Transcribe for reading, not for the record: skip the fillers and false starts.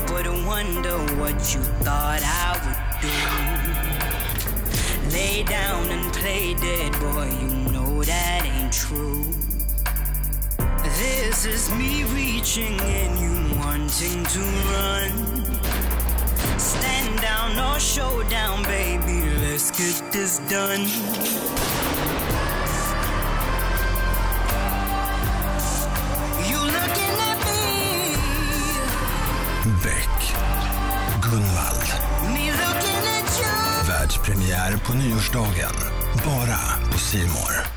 would wonder what you thought I would do. Lay down and play dead, boy, you know that ain't true. This is me reaching and you wanting to run. Stand down or show down, baby, let's get this done. You looking at me. Beck, Gunvald. Me looking at you. Världspremiär på nyårsdagen. Bara på C More.